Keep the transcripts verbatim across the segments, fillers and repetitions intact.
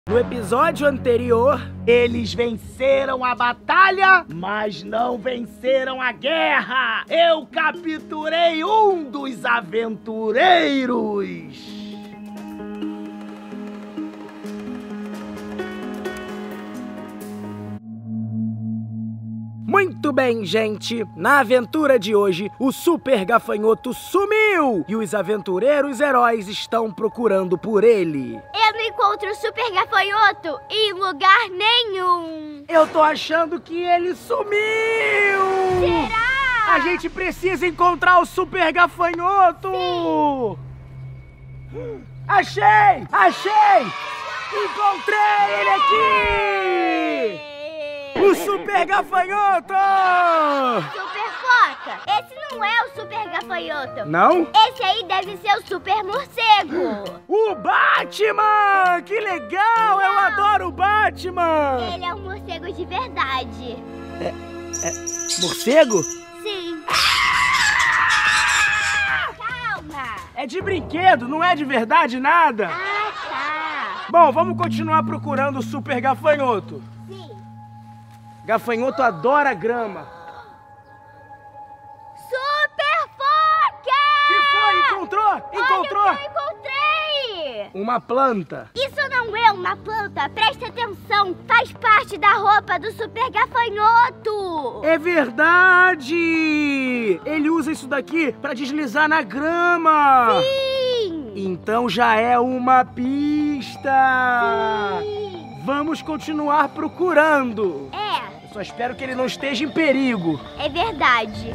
No episódio anterior, eles venceram a batalha, mas não venceram a guerra. Eu capturei um dos aventureiros. Muito bem, gente. Na aventura de hoje, o super gafanhoto sumiu e os aventureiros heróis estão procurando por ele. Eu não encontro o super gafanhoto em lugar nenhum. Eu tô achando que ele sumiu. Será? A gente precisa encontrar o super gafanhoto. Sim. Achei! Achei! Encontrei ele aqui! O super gafanhoto! Super foca! Esse não é o super gafanhoto. Não? Esse aí deve ser o super morcego. O Batman! Que legal! Não. Eu adoro o Batman! Ele é um morcego de verdade. É, é morcego? Sim. Calma! É de brinquedo, não é de verdade nada? Ah, tá. Bom, vamos continuar procurando o super gafanhoto. Gafanhoto adora grama. Super foca! Que foi? Encontrou? Encontrou? Olha o que eu encontrei! Uma planta. Isso não é uma planta, presta atenção. Faz parte da roupa do super gafanhoto. É verdade! Ele usa isso daqui pra deslizar na grama. Sim! Então já é uma pista. Sim! Vamos continuar procurando. É. Eu só espero que ele não esteja em perigo. É verdade.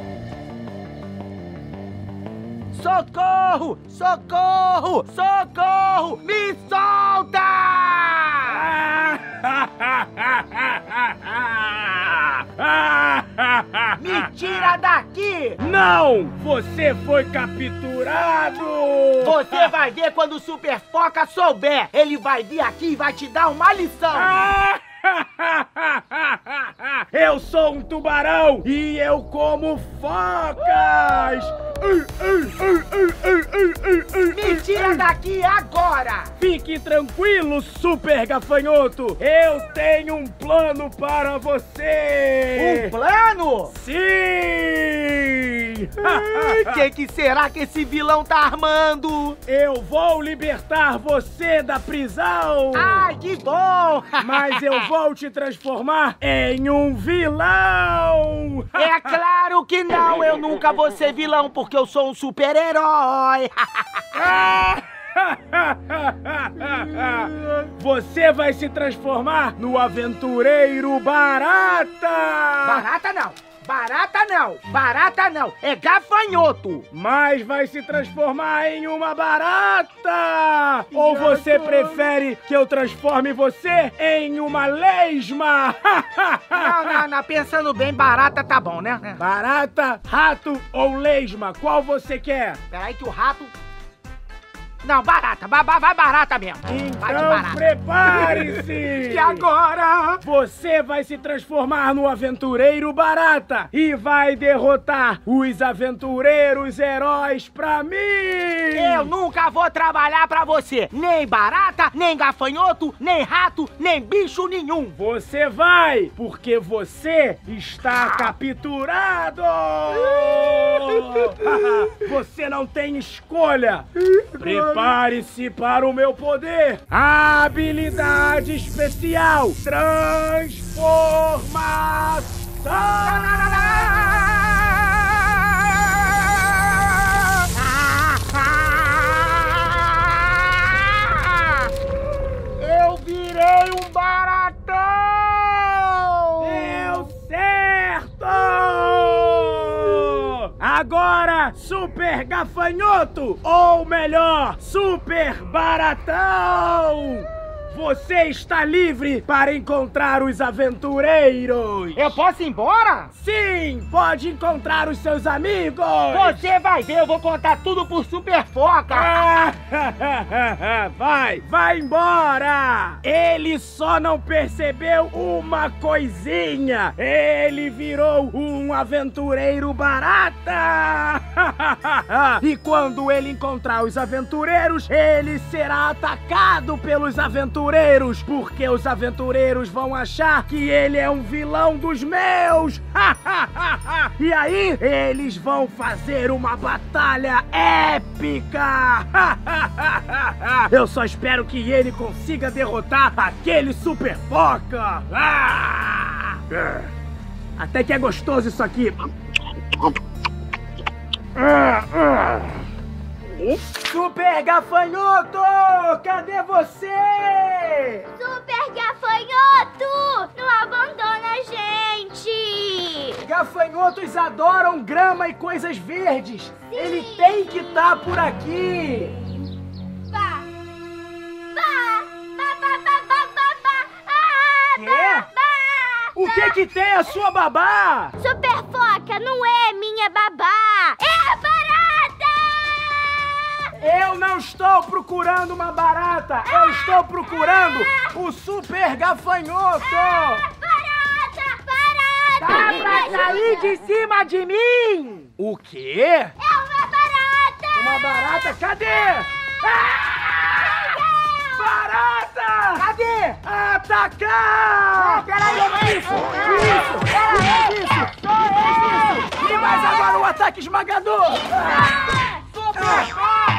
Socorro! Socorro! Socorro! Me solta! Me tira daqui! Não! Você foi capturado! Você vai ver quando o Super Foca souber! Ele vai vir aqui e vai te dar uma lição! Eu sou um tubarão e eu como focas! Me tira daqui agora! Fique tranquilo, super gafanhoto! Eu tenho um plano para você! Um plano? Sim! O que, que será que esse vilão tá armando? Eu vou libertar você da prisão! Ai, que bom! Mas eu vou te transformar em um vilão! É claro que não! Eu nunca vou ser vilão, porque eu sou um super-herói! Você vai se transformar no aventureiro Barata! Barata não! Barata não! Barata não! É gafanhoto! Mas vai se transformar em uma barata! E ou você agora? Prefere que eu transforme você em uma lesma? Não, não, não. Pensando bem, barata tá bom, né? Barata, rato ou lesma? Qual você quer? Peraí que o rato... Não, barata. Vai, vai barata mesmo. Então prepare-se! E agora? Você vai se transformar no aventureiro Barata e vai derrotar os aventureiros heróis pra mim! Eu nunca vou trabalhar pra você! Nem barata, nem gafanhoto, nem rato, nem bicho nenhum! Você vai, porque você está capturado! Você não tem escolha! Prepare-se para o meu poder! Habilidade especial! Transformação! Eu virei um baratão! Deu certo! Agora, super gafanhoto! Ou melhor, super baratão! Você está livre para encontrar os aventureiros! Eu posso ir embora? Sim! Pode encontrar os seus amigos! Você vai ver, eu vou contar tudo por Super Foca! Vai! Vai embora! Ele só não percebeu uma coisinha! Ele virou um aventureiro barata! E quando ele encontrar os aventureiros, ele será atacado pelos aventureiros! aventureiros, porque os aventureiros vão achar que ele é um vilão dos meus. E aí, eles vão fazer uma batalha épica. Eu só espero que ele consiga derrotar aquele Super Foca. Até que é gostoso isso aqui. Super Gafanhoto! Cadê você? Super Gafanhoto! Não abandona a gente! Gafanhotos adoram grama e coisas verdes. Sim. Ele tem que estar por aqui. Vá! Vá! Vá, vá, vá, vá, vá, vá! Ah, Quê? vá, vá, o que que tem a sua babá? Super Foca não é minha babá! É a barata! Eu não estou procurando uma barata! Eu estou procurando o Super Gafanhoto! Ah, barata! Barata! Dá pra sair de cima de mim! O quê? É uma barata! Uma barata? Cadê? Ah! Barata! Cadê? Atacar! Peraí, isso! Isso! Peraí, isso! Isso! E mais agora um ataque esmagador! Super!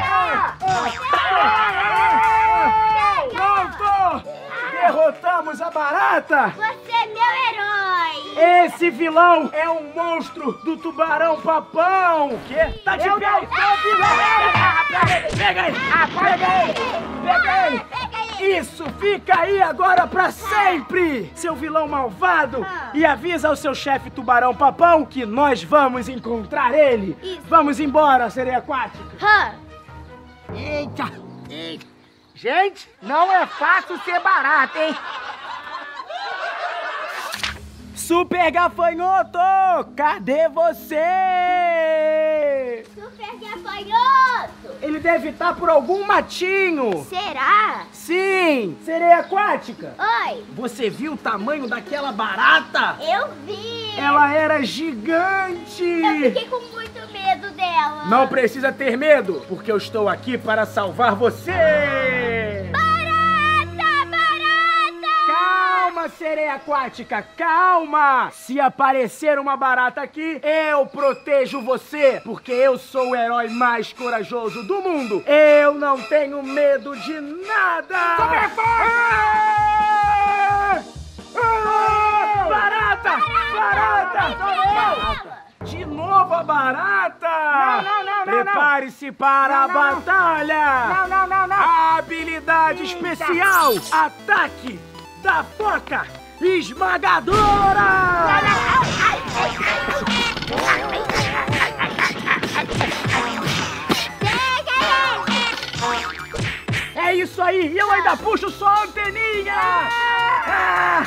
Pronto! Derrotamos a barata! Você é meu herói! Esse vilão é um monstro do tubarão papão! O quê? Tá de Eu pé! não sou vilão! Pega aí! Pega aí! Pega aí! Isso! Fica aí agora pra sempre! Seu vilão malvado! Ah. E avisa ao seu chefe tubarão papão que nós vamos encontrar ele! Isso. Vamos embora, sereia aquática! Hã? Eita! Eita! Gente, não é fácil ser barato, hein? Super Gafanhoto! Cadê você? Super Gafanhoto! Ele deve estar por algum matinho! Será? Sim! Sereia aquática! Oi! Você viu o tamanho daquela barata? Eu vi! Ela era gigante! Eu fiquei com muito medo dela! Não precisa ter medo, porque eu estou aqui para salvar você! Barata! Barata! Calma, sereia aquática, calma! Se aparecer uma barata aqui, eu protejo você, porque eu sou o herói mais corajoso do mundo! Eu não tenho medo de nada! Super ah! Ah! Barata! Barata! Barata! De novo a barata! Não, não, não, não! Prepare-se para não, não, a batalha! Não, não, não, não! A habilidade Eita. especial! Ataque da foca esmagadora! É isso aí! E eu ainda puxo só a anteninha! Ah!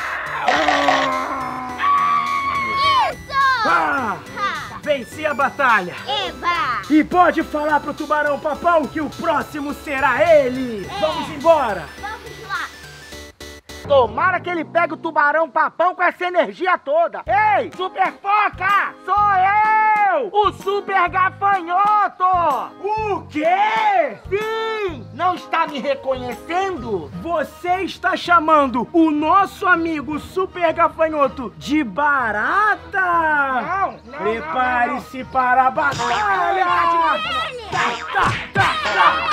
Isso! Ah! Ha! Venci a batalha! Eva! E pode falar pro tubarão papão que o próximo será ele! É. Vamos embora! Vamos lá! Tomara que ele pegue o tubarão papão com essa energia toda! Ei, Super Foca! Sou eu! O Super Gafanhoto! O quê? Sim! Não está me reconhecendo? Você está chamando o nosso amigo Super Gafanhoto de barata? Não, não, Prepare-se para a batalha! Tá, tá, tá, tá.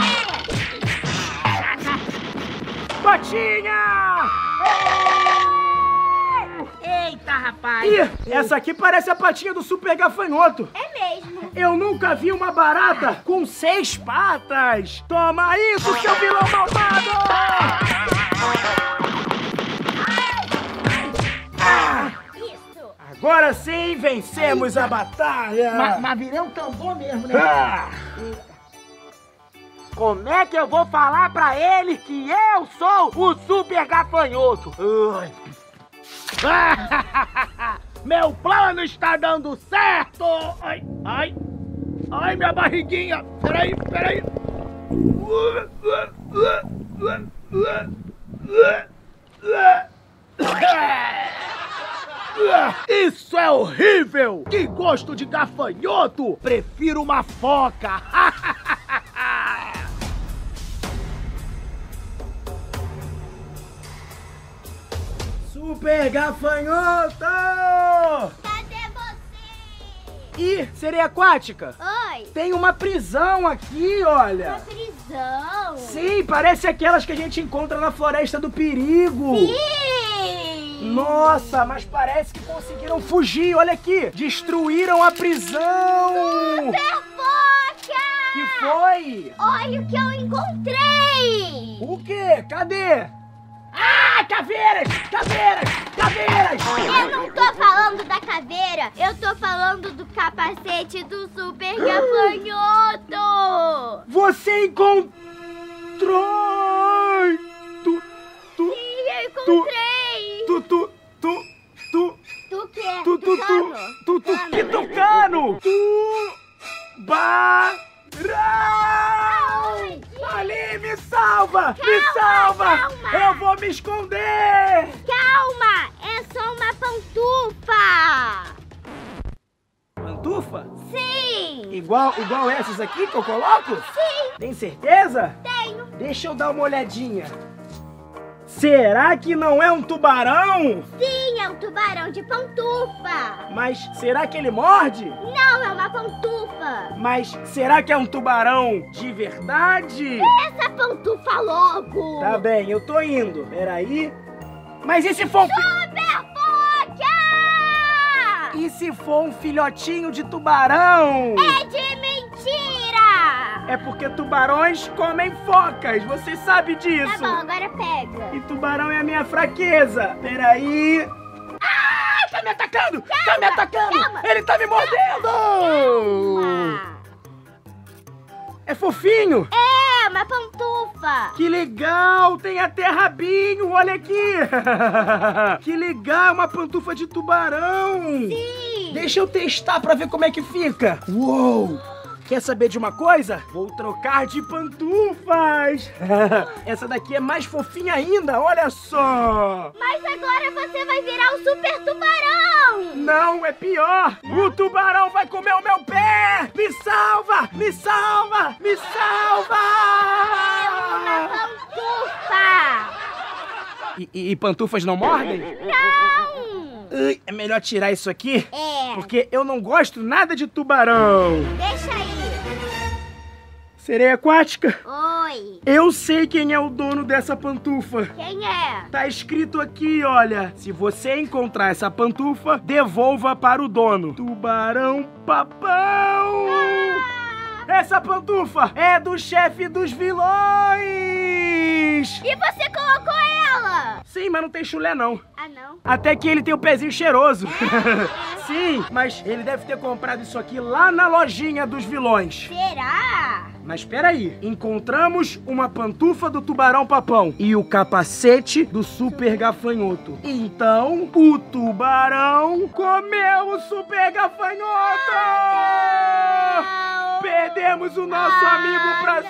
Patinha! Eita, rapaz! Ih, essa aqui parece a patinha do Super Gafanhoto. É mesmo! Eu nunca vi uma barata com seis patas! Toma isso, seu vilão malvado! Ah, Isso! agora sim vencemos a batalha! Mas, mas virei um tambor mesmo, né? Ah, Como é que eu vou falar pra ele que eu sou o Super Gafanhoto? ai. Meu plano está dando certo! Ai, ai, ai, minha barriguinha! Peraí, peraí! Isso é horrível! Que gosto de gafanhoto! Prefiro uma foca! Super gafanhoto! Cadê você? Ih, sereia aquática! Oi! Tem uma prisão aqui, olha! Uma prisão? Sim, parece aquelas que a gente encontra na Floresta do Perigo! Sim! Nossa, mas parece que conseguiram fugir, olha aqui! Destruíram a prisão! Super Foca! Que foi? Olha o que eu encontrei! O quê? Cadê? Ah, caveiras! Caveiras! Caveiras! Eu não tô falando da caveira, eu tô falando do capacete do Super Gafanhoto! Você encontrou! Tu, tu, Sim, eu encontrei! tu, tu, tu, tu, Tu que é? tu, tu, tu, Tucano? tu, tu, que tucano! Tu, ba, Aonde? Ali, me salva! me Calma, salva! calma. Eu vou me esconder! Calma, é só uma pantufa! Pantufa? Sim! Igual, igual essas aqui que eu coloco? Sim, Tem certeza? tenho! Deixa eu dar uma olhadinha. Será que não é um tubarão? Sim, é um tubarão de pantufa! Mas será que ele morde? Não, é uma pantufa! Mas será que é um tubarão de verdade? Essa pantufa logo! Tá bem, eu tô indo. Peraí. Mas e se for um... fi- Super Foca! E se for um filhotinho de tubarão? É de mentira! É porque tubarões comem focas, você sabe disso. Tá bom, agora pega. E tubarão é a minha fraqueza. Peraí. Ah, tá me atacando! tá me atacando! calma. Ele tá me mordendo! Ah, É fofinho! é, uma pantufa! Que legal! Tem até rabinho, olha aqui! Que legal, uma pantufa de tubarão! Sim! Deixa eu testar pra ver como é que fica. Uou! Quer saber de uma coisa? Vou trocar de pantufas! Essa daqui é mais fofinha ainda, olha só! Mas agora você vai virar o super tubarão! Não, é pior! O tubarão vai comer o meu pé! Me salva! Me salva! Me salva! Uma pantufa! E, e- e pantufas não mordem? Não! Ai, é melhor tirar isso aqui, É, porque eu não gosto nada de tubarão. deixa aí. Sereia aquática? Oi, Eu sei quem é o dono dessa pantufa. quem é? Tá escrito aqui, olha. Se você encontrar essa pantufa, devolva para o dono. Tubarão papão! Essa pantufa é do chefe dos vilões! E você colocou ela? Sim, mas não tem chulé não. Ah, não? Até que ele tem o pezinho cheiroso. Sim, mas ele deve ter comprado isso aqui lá na lojinha dos vilões. Será? Mas peraí, encontramos uma pantufa do tubarão papão e o capacete do super gafanhoto. Então, o tubarão comeu o super gafanhoto! Perdemos o nosso amigo pra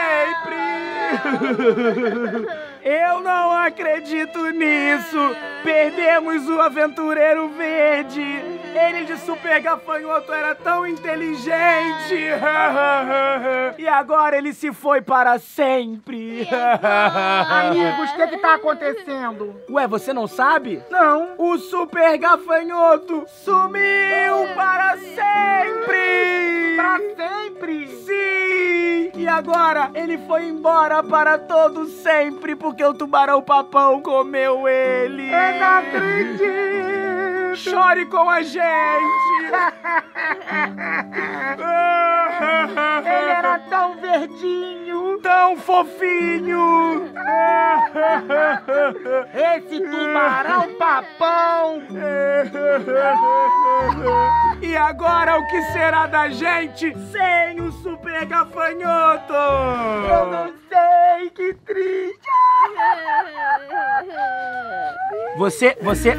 sempre! Eu não acredito nisso! Perdemos o aventureiro verde! Ele de super gafanhoto era tão inteligente! E agora ele se foi para sempre! Amigos, o que que tá acontecendo? Ué, você não sabe? Não! O super gafanhoto sumiu para sempre! Pra sempre? Sim! E agora ele foi embora para todo sempre porque o tubarão papão comeu ele! Eu não acredito! Chore com a gente! Ele era tão verdinho! Tão fofinho! Esse tubarão papão! E agora o que será da gente sem o super gafanhoto? Eu não sei, que triste! Você, você...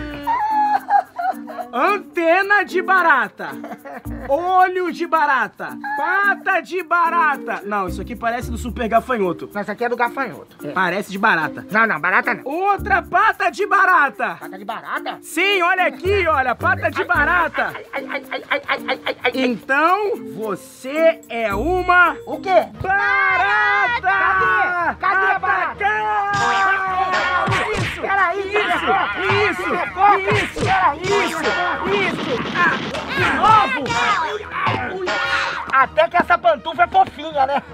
Antena de barata, olho de barata, pata de barata. Não, isso aqui parece do super gafanhoto. Não, isso aqui é do gafanhoto. É. Parece de barata. Não, não, barata não. Outra pata de barata. Pata de barata? Sim, olha aqui, olha, pata de barata. Ai, ai, ai, ai, ai, ai, ai, ai. Então, você é uma O quê? barata. Cadê? Cadê a barata? Atacar! Isso, Peraí, isso, Isso! Isso! Isso! Isso! Ah, de novo! Até que essa pantufa é fofinha, né?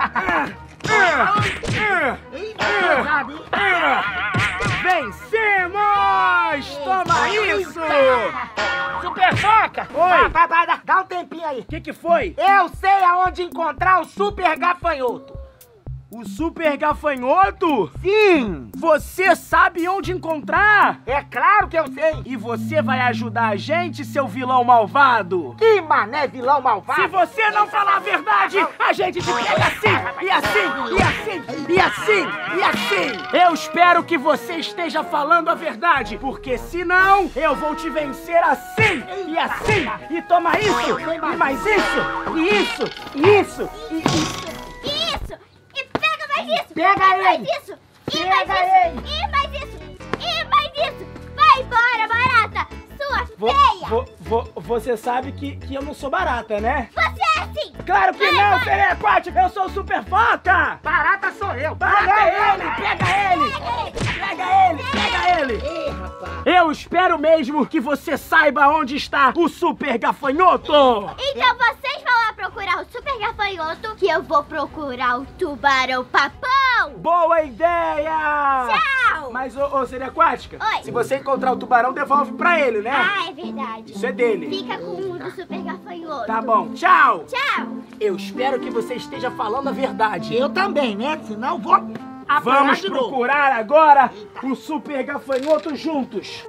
Vencemos! Toma isso! Super Foca! Oi! Vai, vai, vai, dá um tempinho aí. O que que foi? Eu sei aonde encontrar o Super Gafanhoto. O Super Gafanhoto? Sim! Você sabe onde encontrar? É claro que eu sei! E você vai ajudar a gente, seu vilão malvado? Que mané vilão malvado! Se você não falar a verdade, a gente te pega assim, e assim, e assim, e assim, e assim! Eu espero que você esteja falando a verdade, porque senão eu vou te vencer assim, e assim, e toma isso, e mais isso, e isso, e isso, e isso. Isso! E pega mais isso! Pega mais ele. isso! E Pega mais ele. isso! E mais isso! E mais isso! Vai embora, barata! Sua Vo, feia! vo, vo, você sabe que, que eu não sou barata, né? Você é assim! Claro que Vai, não, vai. sereia aquática! Eu sou o Super Foca! Barata sou eu! Barata é ele! Pega ele! Pega ele! Pega ele! Ih, rapaz! Eu espero mesmo que você saiba onde está o Super Gafanhoto! Então vocês vão lá procurar o Super Gafanhoto, que eu vou procurar o Tubarão Papão! Boa ideia! Tchau! Mas, ô, ô sereia aquática, Oi. se você encontrar o tubarão, devolve pra ele, né? Ah, é verdade. Isso é dele. Fica com o do Super Gafanhoto. Tá bom, tchau! Tchau! Eu espero que você esteja falando a verdade. Eu também, né? Senão vou apanhar Vamos de novo. procurar agora o Super Gafanhoto juntos.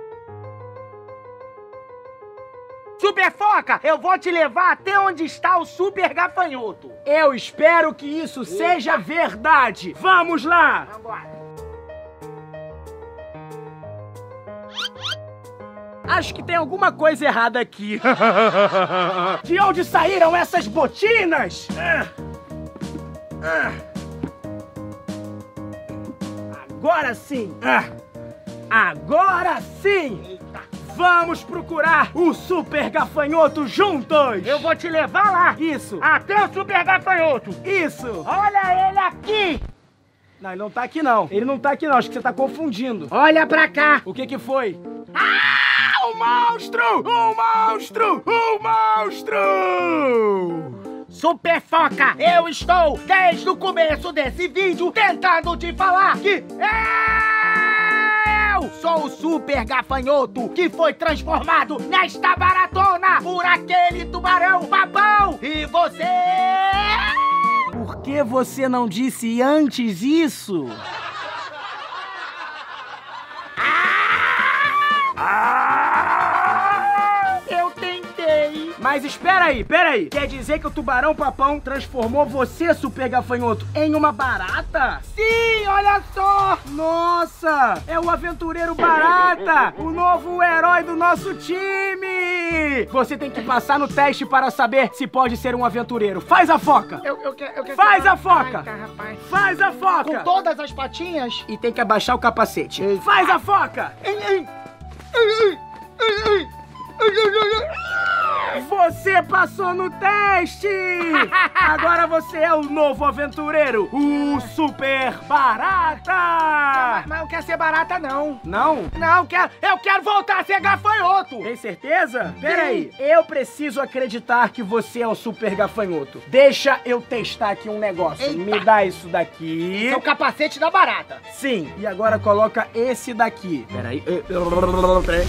Super Foca, eu vou te levar até onde está o Super Gafanhoto. Eu espero que isso seja verdade. Vamos lá! Vambora. Acho que tem alguma coisa errada aqui. De onde saíram essas botinas? Agora sim! Agora sim! Vamos procurar o Super Gafanhoto juntos! Eu vou te levar lá. Isso! Até o Super Gafanhoto. Isso! Olha ele aqui. Não, ele não tá aqui não. Ele não tá aqui não, acho que você tá confundindo. Olha pra cá. O que que foi? Ah! Um monstro! Um monstro! Um monstro! Super Foca, eu estou desde o começo desse vídeo tentando te falar que eu sou o Super Gafanhoto que foi transformado nesta baratona por aquele tubarão papão. E você... Por que você não disse antes isso? Eu tentei. Mas espera aí, espera aí. Quer dizer que o tubarão papão transformou você, Super Gafanhoto, em uma barata? Sim, olha só. Nossa, é o aventureiro barata, o novo herói do nosso time. Você tem que passar no teste para saber se pode ser um aventureiro. Faz a foca. Eu, eu quero, eu quero Faz ser- a foca. Ai, rapaz. Faz a foca. Com todas as patinhas. E tem que abaixar o capacete. Ei. Faz a foca. Você passou no teste! Agora você é o novo aventureiro, o Super Barata! Mas eu quero ser barata, não. Não? Não, eu quero, eu quero voltar a ser gafanhoto. Tem certeza? Peraí, eu preciso acreditar que você é o Super Gafanhoto. Deixa eu testar aqui um negócio. Eita. Me dá isso daqui. Esse é o capacete da barata. Sim, e agora coloca esse daqui. Peraí. Peraí.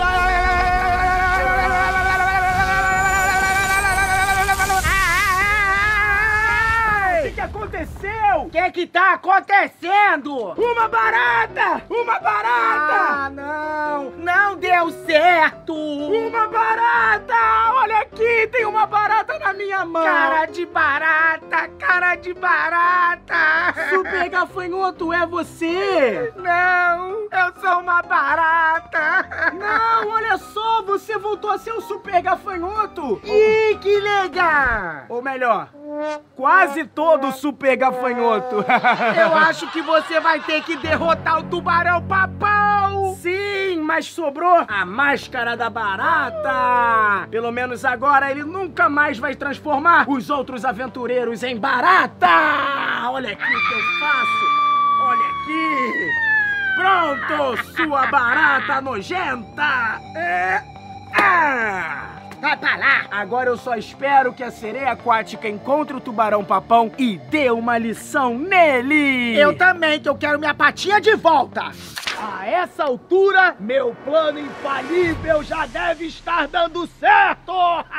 O que que aconteceu? O que é que tá acontecendo? Uma barata! Uma barata! Ah, não. Não deu certo. Uma barata! Olha aqui, tem uma barata na minha mão! Cara de barata, cara de barata. Super Gafanhoto, é você? Não, eu sou uma barata. Não, olha só, você voltou a ser o Super Gafanhoto! Ih, que legal. Ou melhor, quase todo Super Gafanhoto! Eu acho que você vai ter que derrotar o tubarão papão. Sim, mas sobrou a máscara da barata! Pelo menos agora ele nunca mais vai transformar os outros aventureiros em barata! Olha aqui o que eu faço! Olha aqui! Pronto, sua barata nojenta! É... Ah! Vai pra lá! Agora eu só espero que a sereia aquática encontre o tubarão-papão e dê uma lição nele! Eu também, que eu quero minha patinha de volta! A essa altura, meu plano infalível já deve estar dando certo!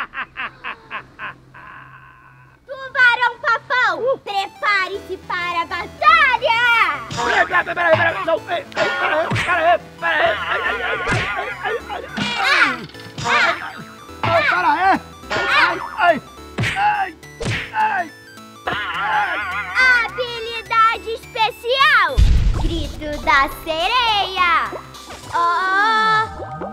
Tubarão-papão, uh. prepare-se para a batalha! Peraí, peraí, peraí, peraí, não, peraí, peraí, peraí, peraí, Ai, para aí! Ai, ai, ai, ai, ai! Habilidade especial! Grito da sereia! Oh, oh,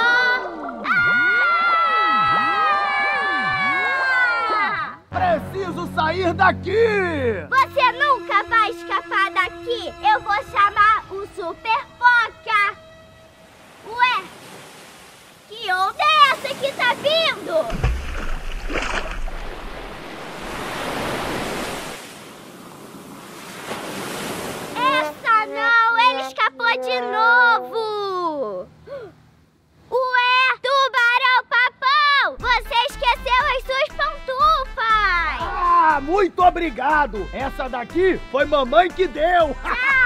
ah! Preciso sair daqui! Você nunca vai escapar daqui! Eu vou chamar o Super Foca! Ué? Que onda é essa que tá vindo? Essa não! Ele escapou de novo! Ué! Tubarão-papão! Você esqueceu as suas pantufas! Ah, muito obrigado! Essa daqui foi mamãe que deu! Ah!